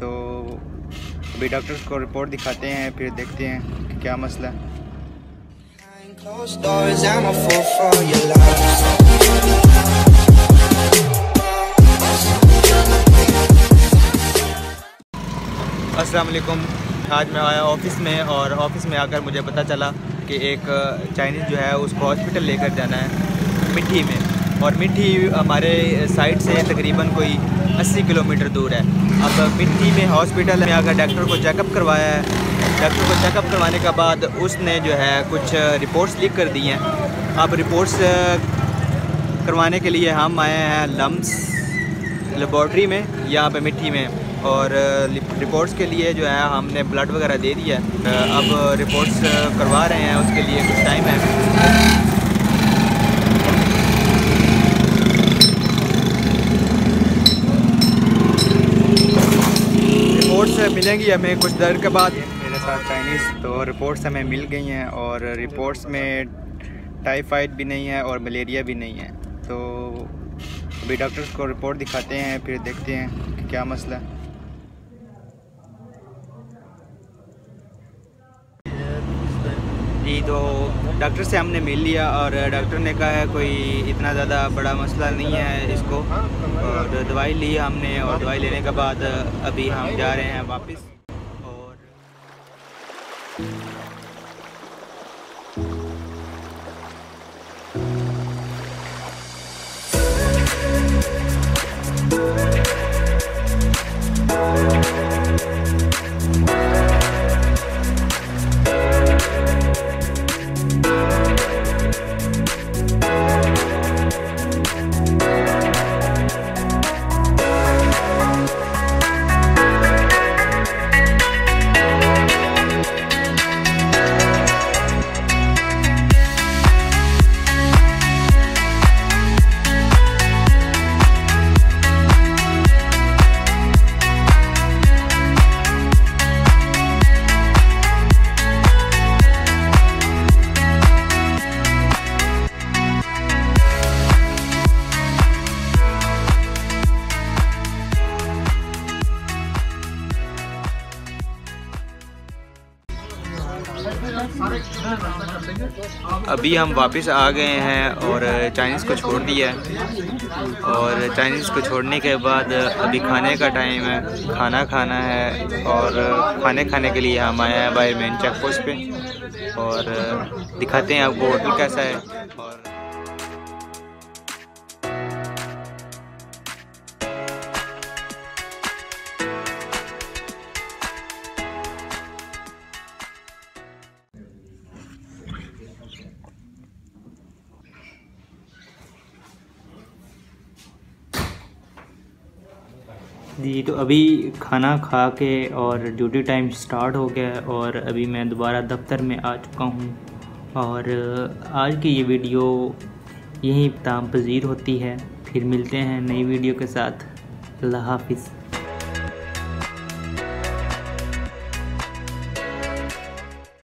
तो अभी डॉक्टर्स को रिपोर्ट दिखाते हैं, फिर देखते हैं कि क्या मसला है। अस्सलाम वालेकुम। आज मैं आया ऑफ़िस में और ऑफ़िस में आकर मुझे पता चला कि एक चाइनीज़ जो है उसको हॉस्पिटल लेकर जाना है मिठी में, और मिठी हमारे साइड से तकरीबन कोई 80 किलोमीटर दूर है। अब मिठी में हॉस्पिटल में आकर डॉक्टर को चेकअप करवाया है। डॉक्टर को चेकअप करवाने के बाद उसने जो है कुछ रिपोर्ट्स लिख कर दी हैं। अब रिपोर्ट्स करवाने के लिए हम आए हैं लम्स लेबॉर्ट्री में यहाँ पे मिठी में, और रिपोर्ट्स के लिए जो है हमने ब्लड वगैरह दे दिया है। अब रिपोर्ट्स करवा रहे हैं, उसके लिए कुछ टाइम है। रिपोर्ट्स मिलेंगी हमें कुछ देर के बाद। मेरे साथ चाइनीज़, तो रिपोर्ट्स हमें मिल गई हैं और रिपोर्ट्स में टाइफाइड भी नहीं है और मलेरिया भी नहीं है। तो अभी डॉक्टर्स को रिपोर्ट दिखाते हैं, फिर देखते हैं कि क्या मसला है। जी, तो डॉक्टर से हमने मिल लिया और डॉक्टर ने कहा है कोई इतना ज़्यादा बड़ा मसला नहीं है इसको, और दवाई ली हमने, और दवाई लेने के बाद अभी हम जा रहे हैं वापस। अभी हम वापस आ गए हैं और चाइनीज़ को छोड़ दिया है, और चाइनीज़ को छोड़ने के बाद अभी खाने का टाइम है, खाना खाना है। और खाने के लिए हम आए हैं बाहर मेन चेक पोस्ट पे, और दिखाते हैं आपको होटल कैसा है। और जी, तो अभी खाना खा के और ड्यूटी टाइम स्टार्ट हो गया है, और अभी मैं दोबारा दफ्तर में आ चुका हूँ। और आज की ये वीडियो यहीं इख्तिताम पज़ीर होती है। फिर मिलते हैं नई वीडियो के साथ। अल्लाह हाफ़िज़।